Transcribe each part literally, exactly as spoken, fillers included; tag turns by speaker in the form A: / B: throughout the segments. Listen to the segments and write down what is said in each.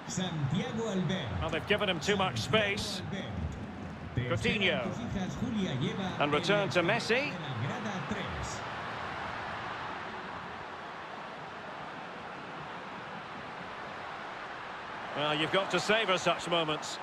A: Santiago Albert.
B: Well, they've given him too much space. Coutinho. And return to Messi. Well, you've got to savour such moments.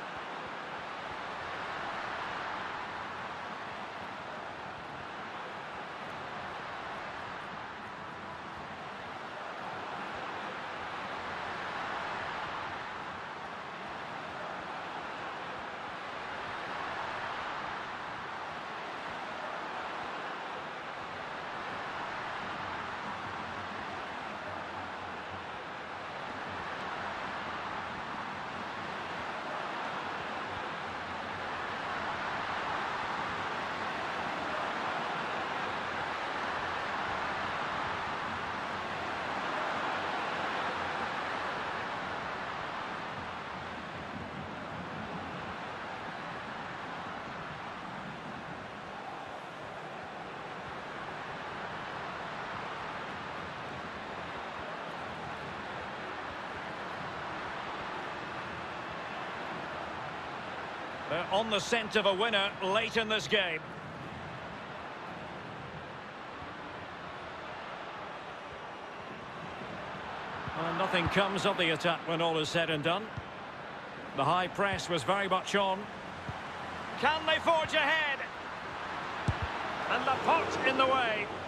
B: They're on the scent of a winner late in this game. Well, nothing comes of the attack when all is said and done. The high press was very much on. Can they forge ahead? And the pot in the way.